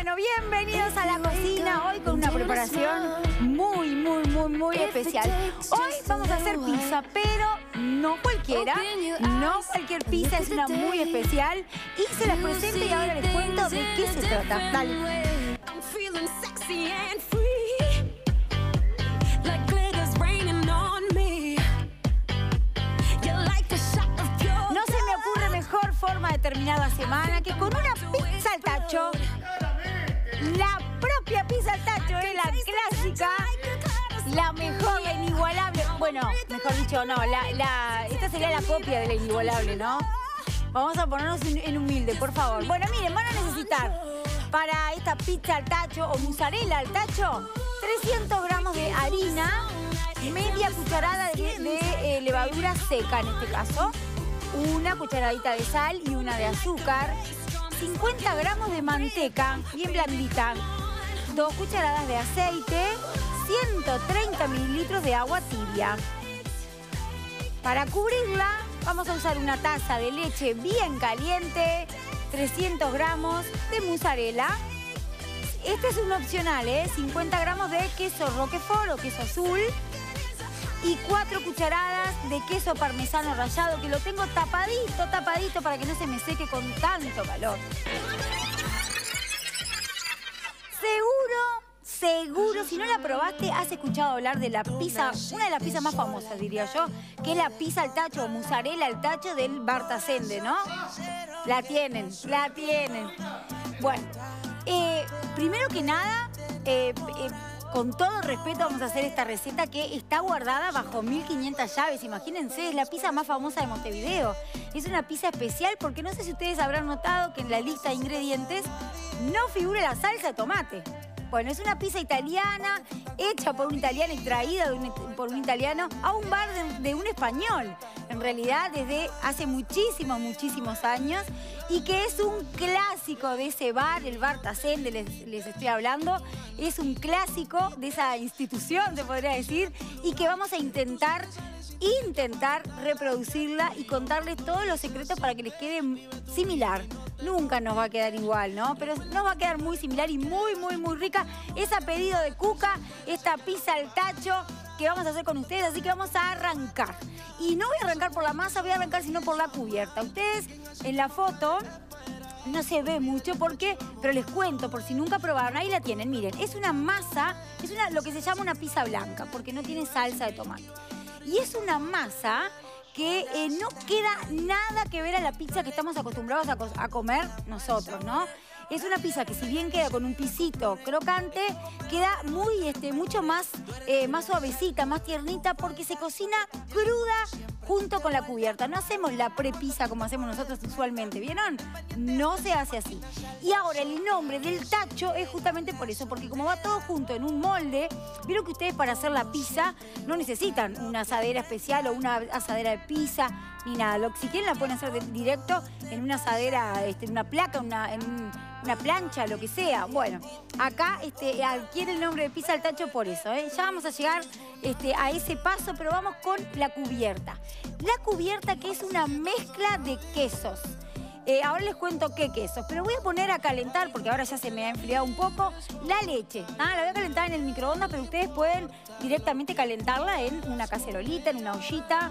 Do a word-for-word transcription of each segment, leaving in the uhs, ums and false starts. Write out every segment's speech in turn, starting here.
Bueno, bienvenidos a la cocina. Hoy con una preparación muy, muy, muy, muy especial. Hoy vamos a hacer pizza, pero no cualquiera. No cualquier pizza, es una muy especial. Y se las presento y ahora les cuento de qué se trata. Dale. No se me ocurre mejor forma de terminar la semana que con una pizza al tacho. La propia pizza al tacho es la clásica, la mejor, la inigualable. Bueno, mejor dicho, no, la, la, esta sería la copia de la inigualable, ¿no? Vamos a ponernos en, en humilde, por favor. Bueno, miren, van a necesitar para esta pizza al tacho o mozzarella al tacho trescientos gramos de harina, media cucharada de, de eh, levadura seca en este caso, una cucharadita de sal y una de azúcar, cincuenta gramos de manteca bien blandita, dos cucharadas de aceite, ciento treinta mililitros de agua tibia. Para cubrirla vamos a usar una taza de leche bien caliente, trescientos gramos de mozzarella. Este es un opcional, ¿eh? cincuenta gramos de queso roquefort o queso azul y cuatro cucharadas de queso parmesano rallado, que lo tengo tapadito, tapadito para que no se me seque con tanto calor. Seguro, seguro, si no la probaste, has escuchado hablar de la pizza, una de las pizzas más famosas, diría yo, que es la pizza al tacho o mozzarella al tacho del Bartasende, ¿no? La tienen, la tienen. Bueno, eh, primero que nada, eh, eh, con todo respeto vamos a hacer esta receta que está guardada bajo mil quinientas llaves. Imagínense, es la pizza más famosa de Montevideo. Es una pizza especial porque no sé si ustedes habrán notado que en la lista de ingredientes no figura la salsa de tomate. Bueno, es una pizza italiana, hecha por un italiano y traída de un, por un italiano a un bar de, de un español. En realidad, desde hace muchísimos, muchísimos años. Y que es un clásico de ese bar, el Bartasende, les, les estoy hablando. Es un clásico de esa institución, se podría decir. Y que vamos a intentar, intentar reproducirla y contarles todos los secretos para que les quede similar. Nunca nos va a quedar igual, ¿no? Pero nos va a quedar muy similar y muy, muy, muy rica. Es a pedido de Cuca, esta pizza al tacho que vamos a hacer con ustedes, así que vamos a arrancar. Y no voy a arrancar por la masa, voy a arrancar sino por la cubierta. Ustedes en la foto no se ve mucho porque, pero les cuento por si nunca probaron, ahí la tienen, miren, es una masa, es una, lo que se llama una pizza blanca, porque no tiene salsa de tomate. Y es una masa que eh, no queda nada que ver a la pizza que estamos acostumbrados a, co a comer nosotros, ¿no? Es una pizza que si bien queda con un pisito crocante, queda muy, este, mucho más, eh, más suavecita, más tiernita, porque se cocina cruda junto con la cubierta. No hacemos la pre-pizza como hacemos nosotros usualmente, ¿vieron? No se hace así. Y ahora el nombre del tacho es justamente por eso, porque como va todo junto en un molde, vieron que ustedes para hacer la pizza no necesitan una asadera especial o una asadera de pizza, ni nada. Lo, si quieren la pueden hacer de, directo en una asadera, este, en una placa, una, en un, una plancha, lo que sea. Bueno, acá este, adquiere el nombre de pizza al tacho por eso, ¿eh? Ya vamos a llegar este, a ese paso, pero vamos con la cubierta. La cubierta que es una mezcla de quesos. Eh, ahora les cuento qué quesos, pero voy a poner a calentar, porque ahora ya se me ha enfriado un poco, la leche. Ah, la voy a calentar en el microondas, pero ustedes pueden directamente calentarla en una cacerolita, en una ollita.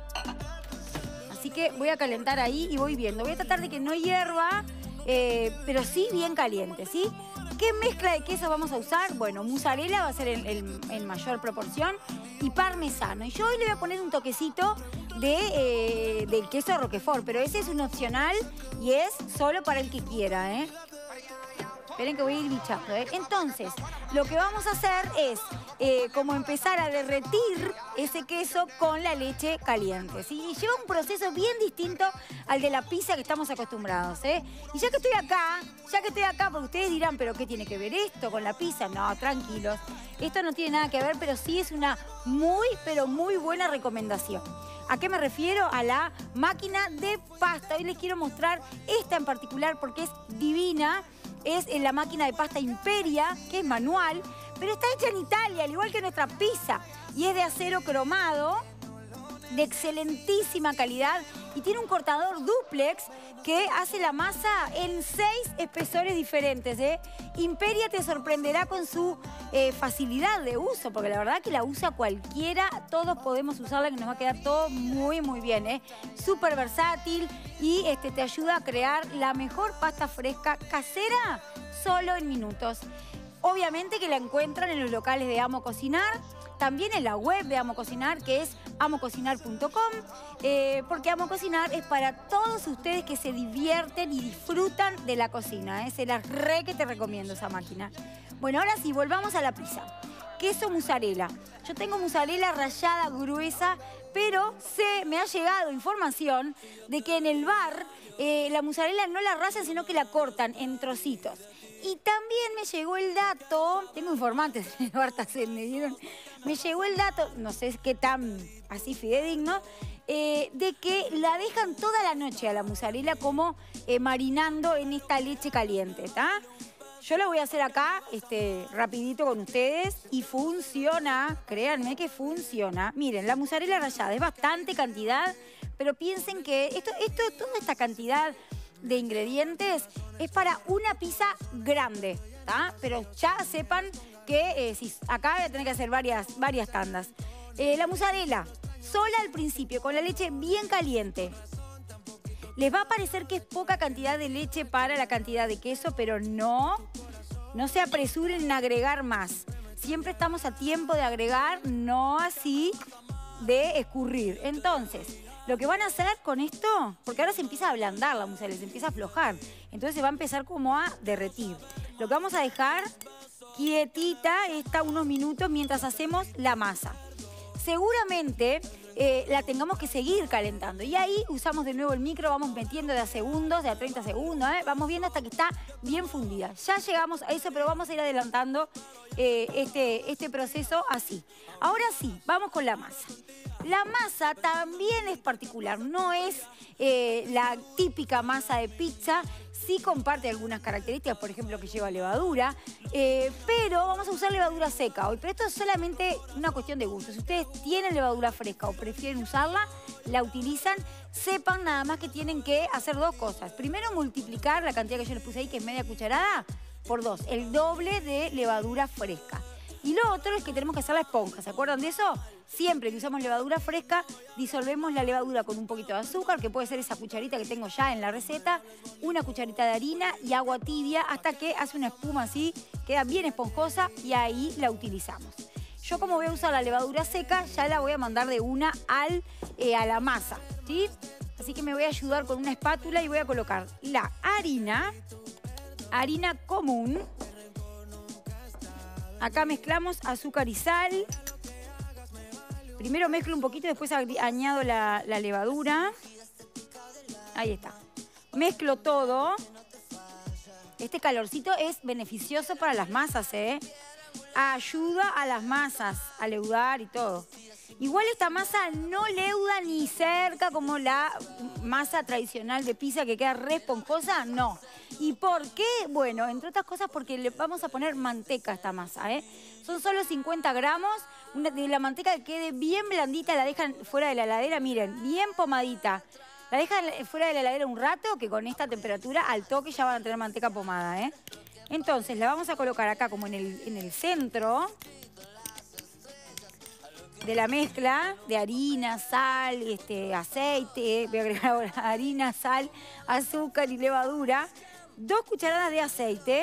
Así que voy a calentar ahí y voy viendo. Voy a tratar de que no hierva, eh, pero sí bien caliente, ¿sí? ¿Qué mezcla de queso vamos a usar? Bueno, mozzarella va a ser en, en, en mayor proporción y parmesano. Y yo hoy le voy a poner un toquecito de, eh, del queso roquefort, pero ese es un opcional y es solo para el que quiera, ¿eh? Esperen que voy a ir bichando, ¿eh? Entonces, lo que vamos a hacer es eh, como empezar a derretir ese queso con la leche caliente, ¿sí? Y lleva un proceso bien distinto al de la pizza que estamos acostumbrados, ¿eh? Y ya que estoy acá, ya que estoy acá, porque ustedes dirán, ¿pero qué tiene que ver esto con la pizza? No, tranquilos. Esto no tiene nada que ver, pero sí es una muy, pero muy buena recomendación. ¿A qué me refiero? A la máquina de pasta. Hoy les quiero mostrar esta en particular porque es divina. Es la máquina de pasta Imperia, que es manual, pero está hecha en Italia, al igual que nuestra pizza. Y es de acero cromado, de excelentísima calidad. y tiene un cortador duplex que hace la masa en seis espesores diferentes. ¿eh? Imperia te sorprenderá con su eh, facilidad de uso, porque la verdad que la usa cualquiera, todos podemos usarla, que nos va a quedar todo muy, muy bien. ¿eh? Súper versátil y este, te ayuda a crear la mejor pasta fresca casera solo en minutos. Obviamente que la encuentran en los locales de Amo Cocinar, también en la web de Amo Cocinar, que es amo cocinar punto com, eh, porque Amo Cocinar es para todos ustedes que se divierten y disfrutan de la cocina. ¿eh? Se las re que te recomiendo esa máquina. Bueno, ahora sí, volvamos a la pizza. Queso mozzarella. Yo tengo mozzarella rallada gruesa, pero se me ha llegado información de que en el bar eh, la mozzarella no la rayan, sino que la cortan en trocitos. Y también me llegó el dato, tengo informantes en el Bartacén, me dieron, me llegó el dato, no sé qué tan así fidedigno, eh, de que la dejan toda la noche a la mozzarella como eh, marinando en esta leche caliente, ¿está? Yo la voy a hacer acá, este, rapidito con ustedes y funciona, créanme que funciona. Miren, la mozzarella rallada es bastante cantidad, pero piensen que esto, esto, toda esta cantidad de ingredientes es para una pizza grande, ¿tá? Pero ya sepan que eh, si, acá voy a tener que hacer varias, varias tandas. Eh, la mozzarella, sola al principio, con la leche bien caliente. Les va a parecer que es poca cantidad de leche para la cantidad de queso, pero no, no se apresuren en agregar más. Siempre estamos a tiempo de agregar, no así de escurrir. Entonces, lo que van a hacer con esto, porque ahora se empieza a ablandar la mozzarella, se empieza a aflojar. Entonces se va a empezar como a derretir. Lo que vamos a dejar quietita esta unos minutos mientras hacemos la masa. Seguramente eh, la tengamos que seguir calentando. Y ahí usamos de nuevo el micro, vamos metiendo de a segundos, de a treinta segundos. ¿eh? Vamos viendo hasta que está bien fundida. Ya llegamos a eso, pero vamos a ir adelantando eh, este, este proceso así. Ahora sí, vamos con la masa. La masa también es particular, no es eh, la típica masa de pizza, sí comparte algunas características, por ejemplo que lleva levadura, eh, pero vamos a usar levadura seca hoy, pero esto es solamente una cuestión de gusto. Si ustedes tienen levadura fresca o prefieren usarla, la utilizan, sepan nada más que tienen que hacer dos cosas. Primero, multiplicar la cantidad que yo les puse ahí, que es media cucharada, por dos, el doble de levadura fresca. Y lo otro es que tenemos que hacer la esponja, ¿se acuerdan de eso? Siempre que usamos levadura fresca, disolvemos la levadura con un poquito de azúcar, que puede ser esa cucharita que tengo ya en la receta, una cucharita de harina y agua tibia hasta que hace una espuma así, queda bien esponjosa y ahí la utilizamos. Yo como voy a usar la levadura seca, ya la voy a mandar de una al, eh, a la masa, ¿sí? Así que me voy a ayudar con una espátula y voy a colocar la harina, harina común. Acá mezclamos azúcar y sal. Primero mezclo un poquito, después añado la, la levadura. Ahí está. Mezclo todo. Este calorcito es beneficioso para las masas, ¿eh? Ayuda a las masas a leudar y todo. Igual esta masa no leuda ni cerca como la masa tradicional de pizza que queda re esponjosa, no. ¿Y por qué? Bueno, entre otras cosas porque le vamos a poner manteca a esta masa, ¿eh? Son solo cincuenta gramos, una, de la manteca que quede bien blandita, la dejan fuera de la heladera, miren, bien pomadita. La dejan fuera de la heladera un rato, que con esta temperatura al toque ya van a tener manteca pomada, ¿eh? Entonces la vamos a colocar acá como en el, en el centro de la mezcla de harina, sal, este, aceite, voy a agregar ahora harina, sal, azúcar y levadura, dos cucharadas de aceite,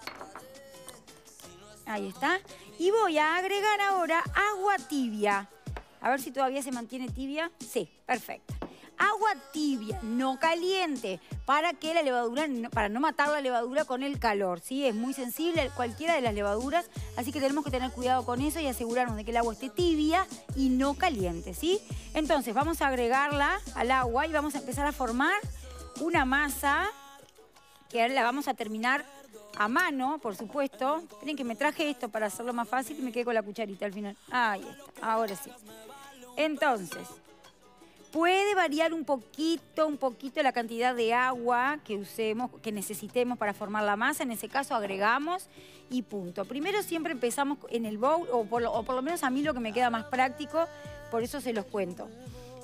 ahí está, y voy a agregar ahora agua tibia, a ver si todavía se mantiene tibia, sí, perfecto. Agua tibia, no caliente, para que la levadura, para no matar la levadura con el calor, ¿sí? Es muy sensible cualquiera de las levaduras, así que tenemos que tener cuidado con eso y asegurarnos de que el agua esté tibia y no caliente, ¿sí? Entonces vamos a agregarla al agua y vamos a empezar a formar una masa que ahora la vamos a terminar a mano, por supuesto. Miren que me traje esto para hacerlo más fácil y me quedé con la cucharita al final. Ahí está, ahora sí. Entonces, puede variar un poquito, un poquito la cantidad de agua que usemos, que necesitemos para formar la masa. En ese caso agregamos y punto. Primero siempre empezamos en el bowl, o por, lo, o por lo menos a mí lo que me queda más práctico, por eso se los cuento.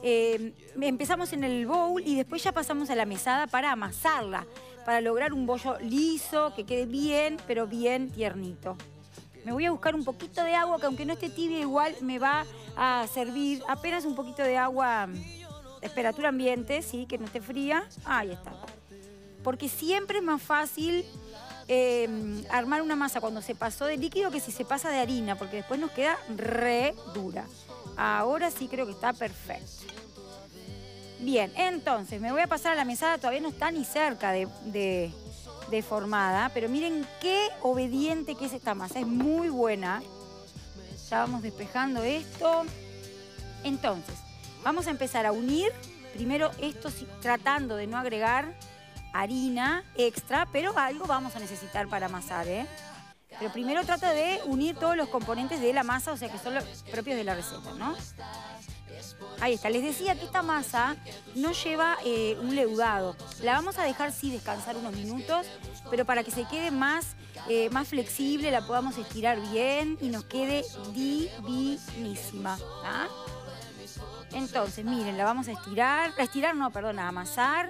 Eh, empezamos en el bowl y después ya pasamos a la mesada para amasarla, para lograr un bollo liso, que quede bien, pero bien tiernito. Me voy a buscar un poquito de agua, que aunque no esté tibia, igual me va a servir apenas un poquito de agua de temperatura ambiente, ¿sí? Que no esté fría. Ahí está. Porque siempre es más fácil eh, armar una masa cuando se pasó de líquido que si se pasa de harina, porque después nos queda re dura. Ahora sí creo que está perfecto. Bien, entonces me voy a pasar a la mesada, todavía no está ni cerca de, de, de formada, pero miren qué obediente que es esta masa, es muy buena. Ya vamos despejando esto. Entonces, vamos a empezar a unir, primero esto tratando de no agregar harina extra, pero algo vamos a necesitar para amasar, ¿eh? Pero primero trato de unir todos los componentes de la masa, o sea que son los propios de la receta, ¿no? Ahí está. Les decía que esta masa no lleva eh, un leudado. La vamos a dejar sí descansar unos minutos, pero para que se quede más, eh, más flexible, la podamos estirar bien y nos quede divinísima. ¿Ah? Entonces, miren, la vamos a estirar. A estirar no, perdón, a amasar.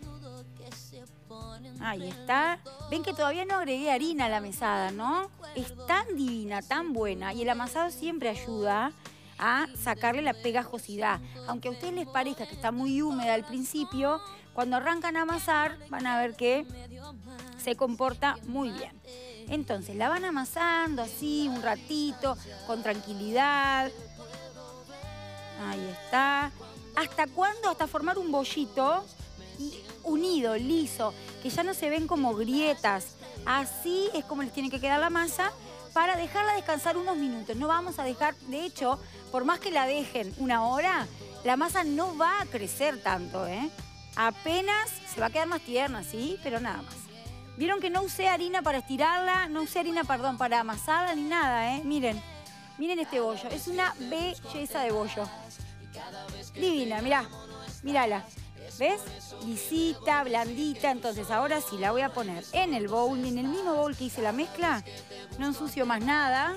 Ahí está. Ven que todavía no agregué harina a la mesada, ¿no? Es tan divina, tan buena. Y el amasado siempre ayuda a sacarle la pegajosidad. Aunque a ustedes les parezca que está muy húmeda al principio, cuando arrancan a amasar van a ver que se comporta muy bien. Entonces la van amasando así un ratito, con tranquilidad. Ahí está. ¿Hasta cuándo? Hasta formar un bollito unido, liso, que ya no se ven como grietas. Así es como les tiene que quedar la masa, para dejarla descansar unos minutos. No vamos a dejar, de hecho, por más que la dejen una hora, la masa no va a crecer tanto, ¿eh? Apenas se va a quedar más tierna, ¿sí? Pero nada más. Vieron que no usé harina para estirarla, no usé harina, perdón, para amasarla ni nada, ¿eh? Miren, miren este bollo. Es una belleza de bollo. Divina, mirá, mírala. ¿Ves? Lisita, blandita. Entonces ahora sí la voy a poner en el bowl, en el mismo bowl que hice la mezcla. No ensucio más nada.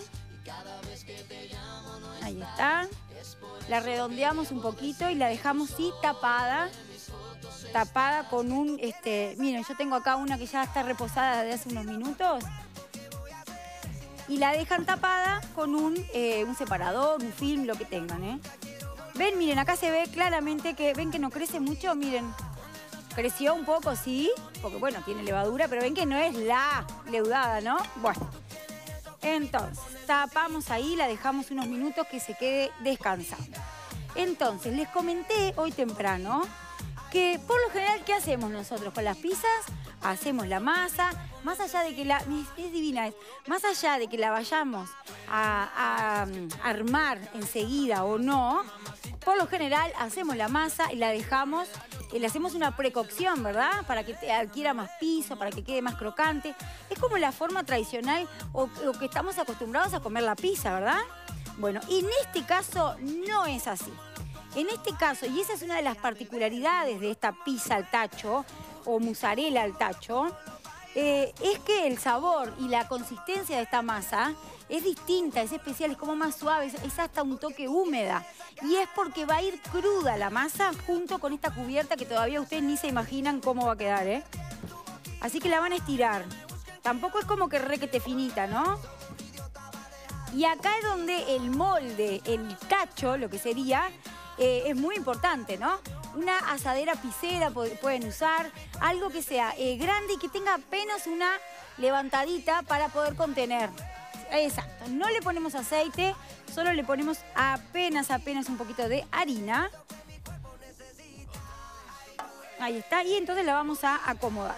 Ahí está. La redondeamos un poquito y la dejamos sí tapada. Tapada con un, este, miren, yo tengo acá una que ya está reposada desde hace unos minutos. Y la dejan tapada con un, eh, un separador, un film, lo que tengan, ¿eh? Ven, miren, acá se ve claramente que, ven que no crece mucho, miren. Creció un poco, sí, porque bueno, tiene levadura, pero ven que no es la leudada, ¿no? Bueno, entonces, tapamos ahí, la dejamos unos minutos que se quede descansando. Entonces, les comenté hoy temprano que por lo general, ¿qué hacemos nosotros con las pizzas? Hacemos la masa, más allá de que la... Es divina, es, más allá de que la vayamos a, a, a armar enseguida o no, por lo general hacemos la masa y la dejamos, eh, le hacemos una precocción, ¿verdad? Para que te adquiera más piso, para que quede más crocante. Es como la forma tradicional o, o que estamos acostumbrados a comer la pizza, ¿verdad? Bueno, en este caso no es así. En este caso, y esa es una de las particularidades de esta pizza al tacho o mozzarella al tacho, eh, es que el sabor y la consistencia de esta masa es distinta, es especial, es como más suave, es, es hasta un toque húmeda. Y es porque va a ir cruda la masa junto con esta cubierta que todavía ustedes ni se imaginan cómo va a quedar, ¿eh? Así que la van a estirar. Tampoco es como que requete finita, ¿no? Y acá es donde el molde, el tacho, lo que sería, eh, es muy importante, ¿no? Una asadera pisera pueden usar, algo que sea eh, grande y que tenga apenas una levantadita para poder contener. Exacto, no le ponemos aceite, solo le ponemos apenas, apenas un poquito de harina. Ahí está, y entonces la vamos a acomodar.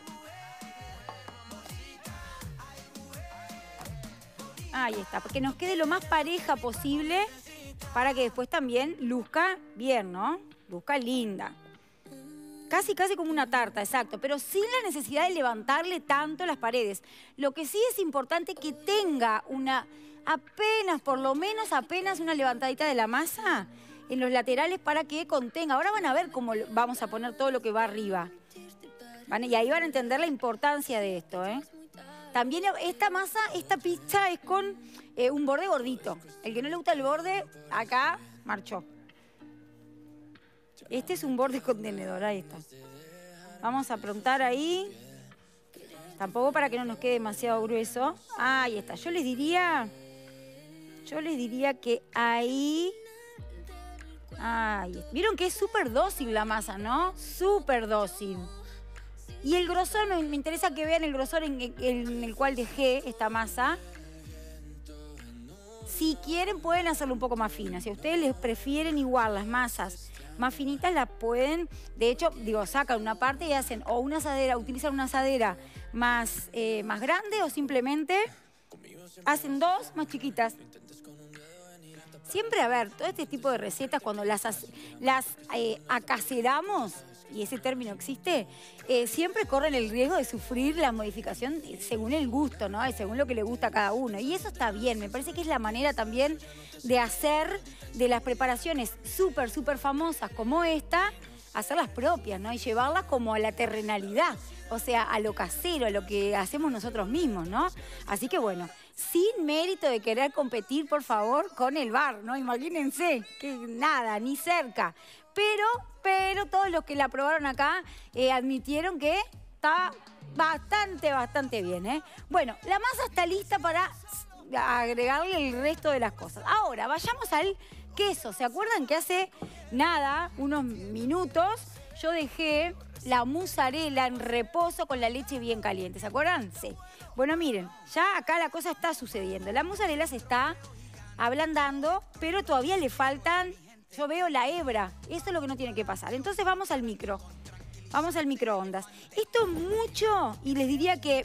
Ahí está, porque nos quede lo más pareja posible para que después también luzca bien, ¿no? Luzca linda. Casi, casi como una tarta, exacto, pero sin la necesidad de levantarle tanto las paredes. Lo que sí es importante es que tenga una, apenas, por lo menos apenas una levantadita de la masa en los laterales para que contenga. Ahora van a ver cómo vamos a poner todo lo que va arriba. ¿Vale? Y ahí van a entender la importancia de esto, ¿eh? También esta masa, esta pizza es con eh, un borde gordito. El que no le gusta el borde, acá marchó. Este es un borde contenedor, ahí está. Vamos a aprontar ahí. Tampoco para que no nos quede demasiado grueso. Ahí está. Yo les diría... Yo les diría que ahí... Ahí. Vieron que es súper dócil la masa, ¿no? Súper dócil. Y el grosor, me, me interesa que vean el grosor en, en, en el cual dejé esta masa. Si quieren, pueden hacerlo un poco más fina. Si a ustedes les prefieren igual las masas más finitas, las pueden... De hecho, digo, sacan una parte y hacen o una asadera, utilizan una asadera más, eh, más grande o simplemente hacen dos más chiquitas. Siempre, a ver, todo este tipo de recetas, cuando las, las eh, acaseramos, y ese término existe, eh, siempre corren el riesgo de sufrir la modificación según el gusto, ¿no? Y según lo que le gusta a cada uno. Y eso está bien, me parece que es la manera también de hacer de las preparaciones súper, súper famosas como esta, hacerlas propias, ¿no? Y llevarlas como a la terrenalidad, o sea, a lo casero, a lo que hacemos nosotros mismos, ¿no? Así que bueno, sin mérito de querer competir, por favor, con el bar, ¿no? Imagínense, que nada, ni cerca. Pero, pero todos los que la probaron acá eh, admitieron que está bastante, bastante bien, ¿eh? Bueno, la masa está lista para agregarle el resto de las cosas. Ahora, vayamos al queso. ¿Se acuerdan que hace nada, unos minutos, yo dejé la mozzarella en reposo con la leche bien caliente? ¿Se acuerdan? Sí. Bueno, miren, ya acá la cosa está sucediendo. La mozzarella se está ablandando, pero todavía le faltan, yo veo la hebra. Eso es lo que no tiene que pasar. Entonces vamos al micro. Vamos al microondas. Esto es mucho, y les diría que...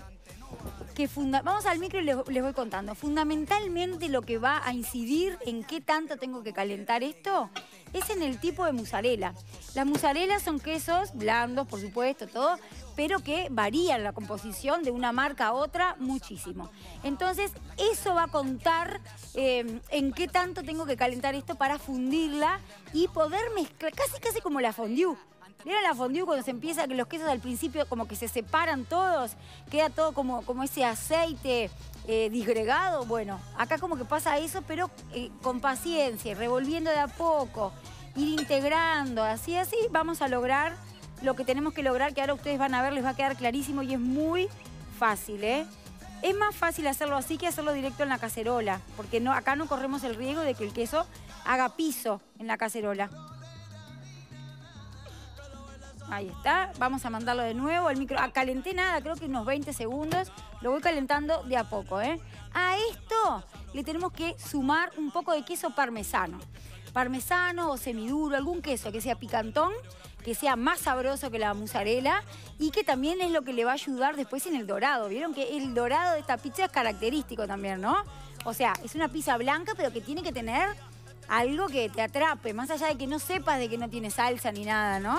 que funda vamos al micro y les, les voy contando. Fundamentalmente lo que va a incidir en qué tanto tengo que calentar esto es en el tipo de mozzarella. Las mozzarellas son quesos blandos, por supuesto, todo, pero que varían la composición de una marca a otra muchísimo. Entonces, eso va a contar eh, en qué tanto tengo que calentar esto para fundirla y poder mezclar, casi casi como la fondue. ¿Vieron la fondue cuando se empieza, que los quesos al principio como que se separan todos? Queda todo como, como ese aceite eh, disgregado. Bueno, acá como que pasa eso, pero eh, con paciencia, revolviendo de a poco, ir integrando, así, así, vamos a lograr lo que tenemos que lograr, que ahora ustedes van a ver, les va a quedar clarísimo y es muy fácil, ¿eh? Es más fácil hacerlo así que hacerlo directo en la cacerola, porque no, acá no corremos el riesgo de que el queso haga piso en la cacerola. Ahí está, vamos a mandarlo de nuevo al micro. Ah, calenté nada, creo que unos veinte segundos. Lo voy calentando de a poco, ¿eh? A esto le tenemos que sumar un poco de queso parmesano. Parmesano o semiduro, algún queso que sea picantón, que sea más sabroso que la mozzarella y que también es lo que le va a ayudar después en el dorado. Vieron que el dorado de esta pizza es característico también, ¿no? O sea, es una pizza blanca, pero que tiene que tener algo que te atrape, más allá de que no sepas de que no tiene salsa ni nada, ¿no?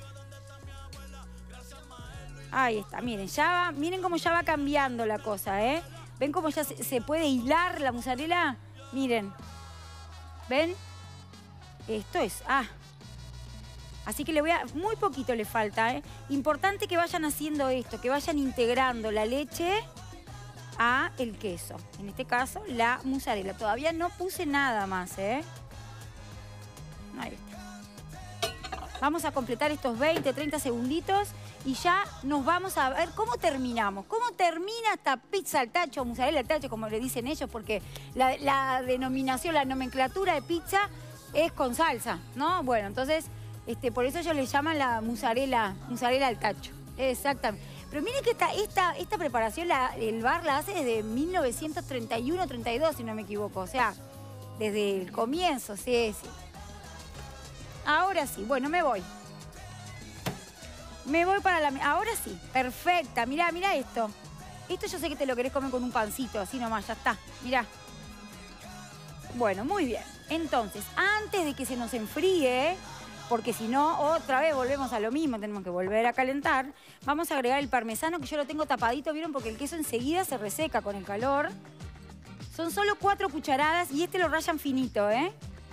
Ahí está, miren, ya va, miren cómo ya va cambiando la cosa, ¿eh? ¿Ven cómo ya se, se puede hilar la mozzarella? Miren, ¿ven? Esto es, ah. Así que le voy a, muy poquito le falta, ¿eh? Importante que vayan haciendo esto, que vayan integrando la leche a el queso. En este caso, la mozzarella. Todavía no puse nada más, ¿eh? Ahí está. Vamos a completar estos veinte, treinta segunditos y ya nos vamos a ver cómo terminamos. ¿Cómo termina esta pizza al tacho, mozzarella al tacho, como le dicen ellos? Porque la, la denominación, la nomenclatura de pizza es con salsa, ¿no? Bueno, entonces, este, por eso ellos le llaman la mozzarella, mozzarella al tacho. Exactamente. Pero miren que esta, esta, esta preparación, la, el bar la hace desde mil novecientos treinta y uno, treinta y dos, si no me equivoco. O sea, desde el comienzo, sí, sí. Ahora sí, bueno, me voy. Me voy para la... Ahora sí, perfecta. Mirá, mirá esto. Esto yo sé que te lo querés comer con un pancito, así nomás, ya está. Mirá. Bueno, muy bien. Entonces, antes de que se nos enfríe, porque si no, otra vez volvemos a lo mismo, tenemos que volver a calentar, vamos a agregar el parmesano, que yo lo tengo tapadito, ¿vieron? Porque el queso enseguida se reseca con el calor. Son solo cuatro cucharadas y este lo rayan finito, ¿eh?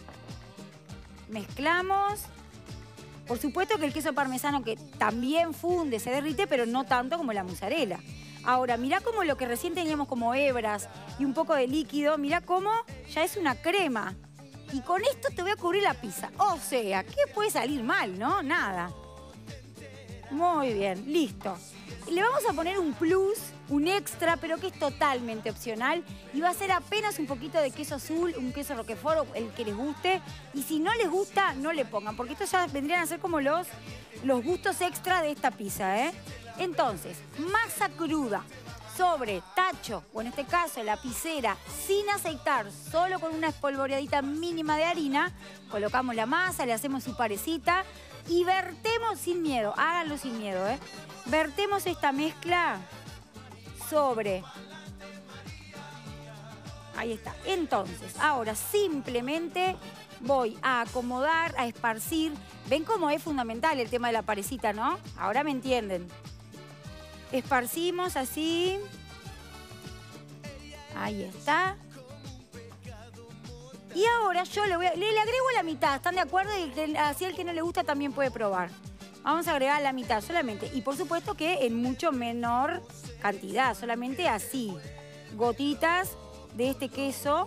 Mezclamos. Por supuesto que el queso parmesano que también funde, se derrite, pero no tanto como la mozzarella. Ahora, mirá cómo lo que recién teníamos como hebras y un poco de líquido, mirá cómo ya es una crema. Y con esto te voy a cubrir la pizza. O sea, ¿qué puede salir mal, no? Nada. Muy bien, listo. Le vamos a poner un plus, un extra, pero que es totalmente opcional. Y va a ser apenas un poquito de queso azul, un queso roquefort, el que les guste. Y si no les gusta, no le pongan, porque estos ya vendrían a ser como los, los gustos extra de esta pizza, ¿eh? Entonces, masa cruda sobre tacho, o en este caso la lapicera, sin aceitar, solo con una espolvoreadita mínima de harina. Colocamos la masa, le hacemos su parecita y vertemos sin miedo, háganlo sin miedo, ¿eh? Vertemos esta mezcla sobre... Ahí está. Entonces, ahora simplemente voy a acomodar, a esparcir. ¿Ven cómo es fundamental el tema de la parecita, no? Ahora me entienden. Esparcimos así. Ahí está. Y ahora yo le, voy a, le, le agrego la mitad, ¿están de acuerdo? Y así el que no le gusta también puede probar. Vamos a agregar la mitad solamente. Y por supuesto que en mucho menor cantidad, solamente así. Gotitas de este queso.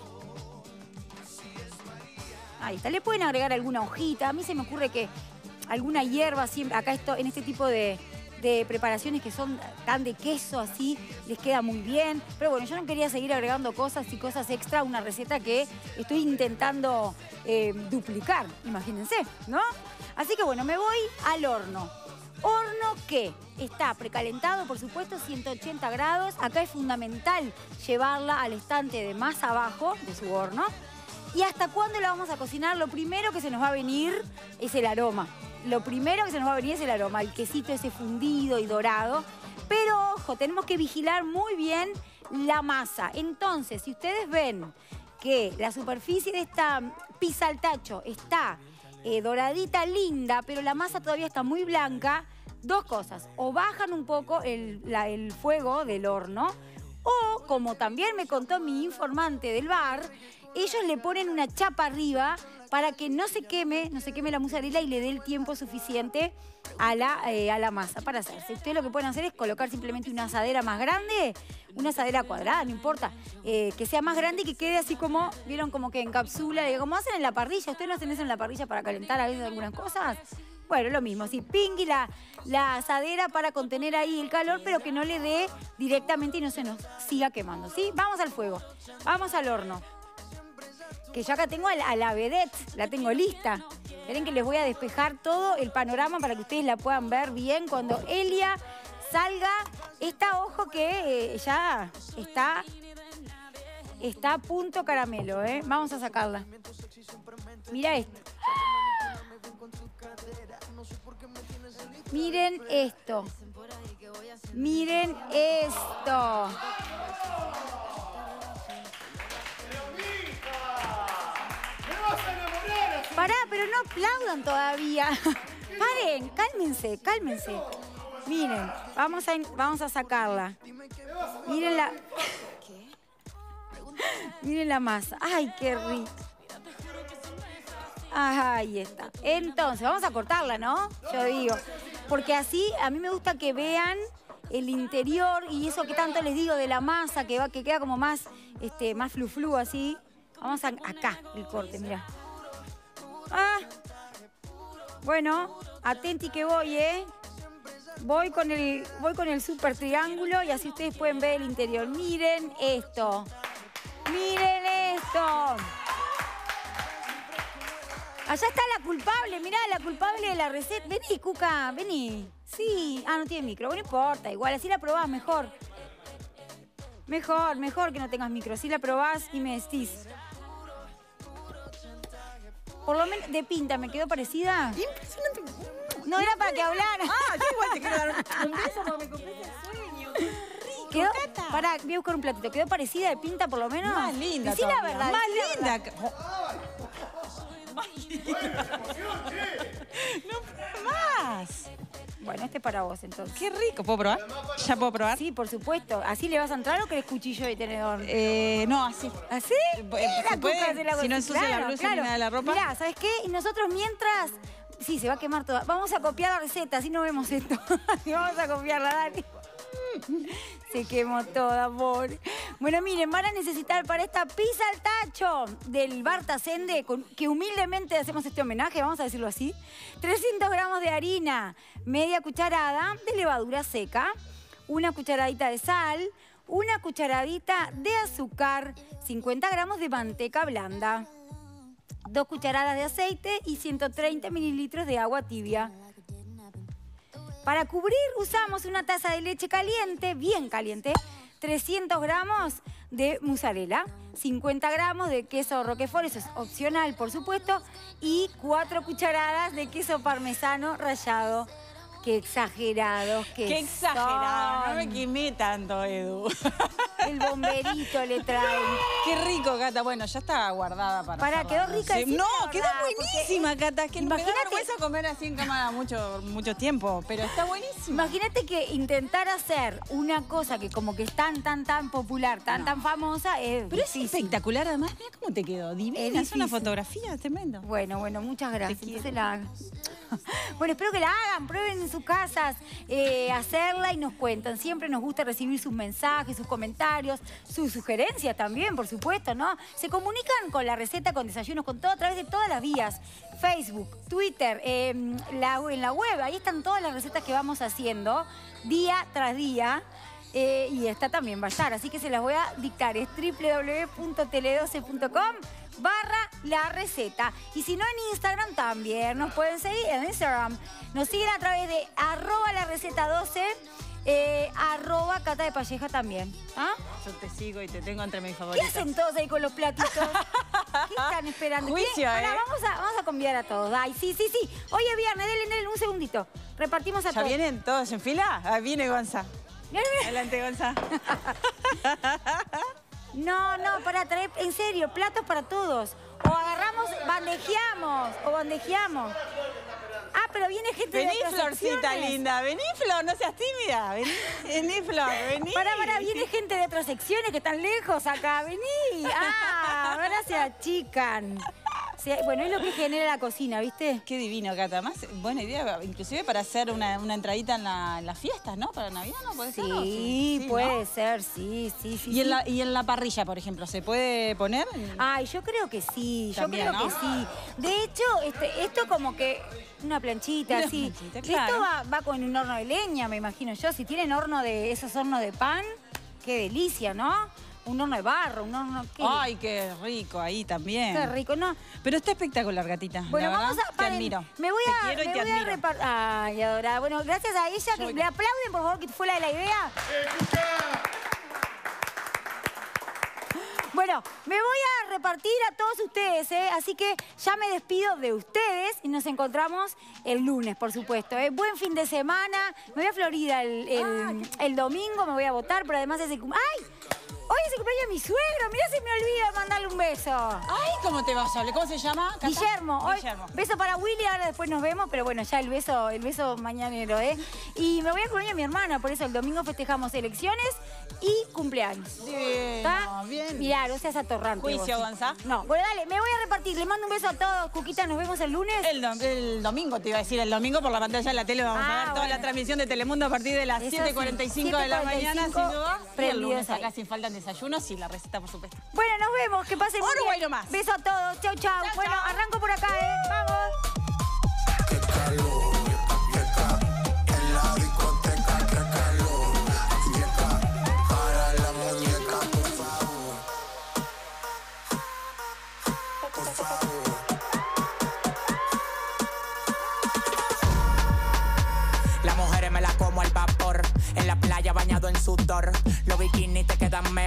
Ahí está. Le pueden agregar alguna hojita. A mí se me ocurre que alguna hierba, siempre, acá esto, en este tipo de... de preparaciones que son tan de queso así, les queda muy bien. Pero bueno, yo no quería seguir agregando cosas y cosas extra a una receta que estoy intentando eh, duplicar, imagínense, ¿no? Así que bueno, me voy al horno. Horno que está precalentado, por supuesto, ciento ochenta grados. Acá es fundamental llevarla al estante de más abajo de su horno. ¿Y hasta cuándo la vamos a cocinar? Lo primero que se nos va a venir es el aroma. Lo primero que se nos va a venir es el aroma, el quesito ese fundido y dorado. Pero ojo, tenemos que vigilar muy bien la masa. Entonces, si ustedes ven que la superficie de esta pizza al tacho está eh, doradita, linda, pero la masa todavía está muy blanca, dos cosas. O bajan un poco el, la, el fuego del horno, o, como también me contó mi informante del bar, ellos le ponen una chapa arriba para que no se queme, no se queme la mozzarella y le dé el tiempo suficiente a la, eh, a la masa para hacerse. Ustedes lo que pueden hacer es colocar simplemente una asadera más grande, una asadera cuadrada, no importa, eh, que sea más grande y que quede así como, vieron, como que encapsula, y como hacen en la parrilla. ¿Ustedes no hacen eso en la parrilla para calentar a veces algunas cosas? Bueno, lo mismo, así pingui la, la asadera para contener ahí el calor, pero que no le dé directamente y no se nos siga quemando, ¿sí? Vamos al fuego, vamos al horno. Que yo acá tengo a la, a la vedette, la tengo lista. Esperen que les voy a despejar todo el panorama para que ustedes la puedan ver bien cuando Elia salga. Esta, ojo que eh, ya está, está a punto caramelo, ¿eh? Vamos a sacarla. Mira esto. Miren esto. Miren esto. Pará, pero no aplaudan todavía. Paren, cálmense, cálmense. Miren, vamos a, vamos a sacarla. Miren la... Miren la masa. Ay, qué rico. Ahí está. Entonces, vamos a cortarla, ¿no? Yo digo. Porque así a mí me gusta que vean el interior y eso que tanto les digo de la masa, que va, que queda como más, este, más flu flu así. Vamos a, acá el corte, mirá. Ah, bueno, atenti que voy, ¿eh? Voy con el, voy con el super triángulo y así ustedes pueden ver el interior. Miren esto. Miren esto. Allá está la culpable, mirá, la culpable de la receta. Vení, Cuca, vení. Sí, ah, no tiene micro, no importa, igual, así la probás mejor. Mejor, mejor que no tengas micro, así la probás y me decís. Por lo menos de pinta, ¿me quedó parecida? Impresionante. No era para que hablara. Ah, yo igual te quiero dar un beso porque me complete el sueño. Qué rico, ¿Quedó? Cata. Pará, voy a buscar un platito. ¿Quedó parecida de pinta por lo menos? Más linda Decí la todavía, verdad. más decí la linda. verdad. Más linda. No puedo más. Bueno, este es para vos entonces. Qué rico. ¿Puedo probar? ¿Ya puedo probar? Sí, por supuesto. ¿Así le vas a entrar o querés cuchillo y tenedor? Eh, no, así. ¿Así? Eh, Mira, ¿se puede? Cuca, se la- Si no ensucia la blusa ni nada de la ropa. Mirá, ¿sabes qué? Y nosotros mientras... Sí, se va a quemar toda. Vamos a copiar la receta, así no vemos esto. Vamos a copiarla, dale. Se quemó toda, pobre. Bueno, miren, van a necesitar para esta pizza al tacho del bar Tasende, con, que humildemente hacemos este homenaje, vamos a decirlo así, trescientos gramos de harina, media cucharada de levadura seca, una cucharadita de sal, una cucharadita de azúcar, cincuenta gramos de manteca blanda, dos cucharadas de aceite y ciento treinta mililitros de agua tibia. Para cubrir usamos una taza de leche caliente, bien caliente, trescientos gramos de mozzarella, cincuenta gramos de queso roquefort, eso es opcional por supuesto, y cuatro cucharadas de queso parmesano rallado. Qué exagerados que Qué exagerado, son. no me quemé tanto, Edu. El bomberito le traen. Qué rico, Cata. Bueno, ya está guardada para Para, hacerla. quedó rica. Sí. decime No, la quedó verdad, buenísima, porque, Cata. Es que imagínate- me da vergüenza comer así en cámara mucho, mucho tiempo, pero está buenísima. Imagínate que intentar hacer una cosa que como que es tan, tan, tan popular, tan, No. tan famosa, es Pero es difícil. espectacular, además. Mira cómo te quedó. Divina. Es Es, una difícil. fotografía tremendo. Bueno, bueno, muchas gracias. quiero. Entonces la hagan. Bueno, espero que la hagan, prueben en sus casas eh, hacerla y nos cuentan. Siempre nos gusta recibir sus mensajes, sus comentarios, sus sugerencias también, por supuesto, ¿no? Se comunican con la receta, con desayunos, con todo a través de todas las vías. Facebook, Twitter, eh, la, en la web, ahí están todas las recetas que vamos haciendo día tras día. Eh, y esta también va a estar, así que se las voy a dictar. Es doble u doble u doble u punto tele doce punto com barra la receta. Y si no, en Instagram también nos pueden seguir en Instagram. Nos siguen a través de arroba la receta doce, eh, arroba Cata de Palleja también. ¿Ah? Yo te sigo y te tengo entre mis ¿Qué favoritos. hacen todos ahí con los platitos? ¿Qué están esperando? Juicio, ¿Qué? Ahora, ¿eh? vamos a, vamos a convidar a todos. Ay, sí, sí, sí. Hoy es viernes, denle, denle un segundito. Repartimos a ¿Ya todos. vienen todos en fila? Ah, viene Gonza. Adelante, Gonza. No, no, para traer, en serio, platos para todos. O agarramos, bandejeamos, o bandejeamos. Ah, pero viene gente Vení, de otras Florcita secciones. linda. Vení, Flor, no seas tímida. Vení, vení, Flor, vení. Pará, pará, viene gente de otras secciones que están lejos acá. Vení. Ah, ahora se achican. Se- bueno, es lo que genera la cocina, ¿viste? Qué divino, Cata. Más buena idea, inclusive para hacer una, una entradita en, la, en las fiestas, ¿no? Para Navidad, ¿no? ¿Puede ser? ¿no? Sí, Sí, puede ¿no? ser, sí, sí, sí. ¿Y en, sí. la, y en la parrilla, por ejemplo, ¿se puede poner? Ay, yo creo que sí, yo También, creo ¿no? que sí. De hecho, este, esto como que una planchita, Una así. planchita, Esto claro. va, va con un horno de leña, me imagino yo. Si tienen horno de esos hornos de pan, qué delicia, ¿no? Un horno de barro, un horno... Qué, Ay, qué rico ahí también. qué rico, ¿no? Pero está espectacular, gatita. Bueno, la vamos verdad, a... Te paren, admiro. Me voy te a, quiero y me te voy a admiro. repartir... Ay, adorada. Bueno, gracias a ella, que Yo- le aplauden, por favor, que fue la de la idea. Bueno, me voy a repartir a todos ustedes, ¿eh? Así que ya me despido de ustedes y nos encontramos el lunes, por supuesto. ¿eh? Buen fin de semana. Me voy a Florida el, el, el domingo, me voy a votar, pero además es el cum- ¡ay! Hoy es el cumpleaños de mi suegro. Mirá si me olvido de mandarle un beso. Ay, ¿cómo te vas a hablar? ¿Cómo se llama, Cata? Guillermo, hoy, Guillermo. beso para Willy, ahora después nos vemos, pero bueno, ya el beso, el beso mañanero, ¿eh? Y me voy a cumpleaños de mi hermana, por eso el domingo festejamos elecciones y cumpleaños. Bien, ¿Está? bien. Mirá, no seas atorrante. Juicio, vos. Gonza. No, bueno, dale, me voy a repartir. Le mando un beso a todos. Cuquita, nos vemos el lunes. El, dom- el domingo te iba a decir, el domingo por la pantalla de la tele vamos Ah, a ver toda bueno. la transmisión de Telemundo a partir de las Eso siete y cuarenta y cinco sí, de la mañana, sin siete cuarenta y cinco, duda. Y el prendidos lunes acá ahí. sin falta desayunos y la receta, por supuesto. Bueno, nos vemos. Que pasen muy Uruguay bien. nomás. Beso a todos. Chau, chau. Chau, Bueno, chau. arranco por acá, ¿eh? Vamos. Qué calor, yeca, en la discoteca, qué calor, yeca, para la muñeca, por favor, por favor. Las mujeres me las como al vapor, en la playa bañado en sudor, los bikinis te quedan mejor.